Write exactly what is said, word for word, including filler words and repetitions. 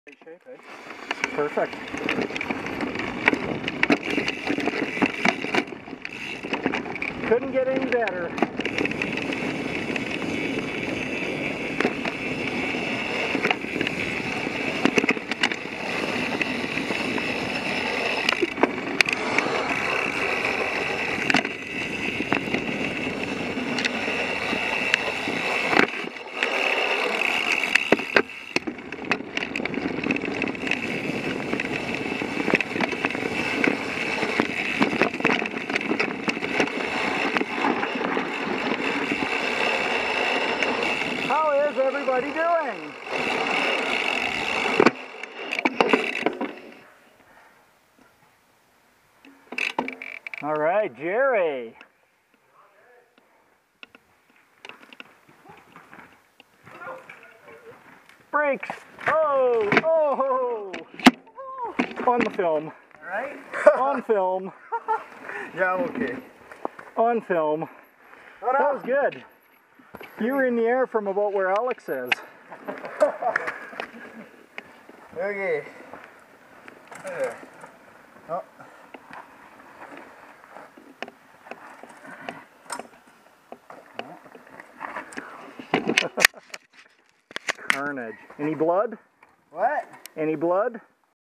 Great shape, eh? Perfect. Couldn't get any better. How is everybody doing? All right, Jerry. Brakes. Oh, oh, oh. On the film. All right. On film. Yeah, I'm okay. On film. Oh, no. That was good. You were in the air from about where Alex is. Okay. There. Oh. Carnage. Any blood? What? Any blood?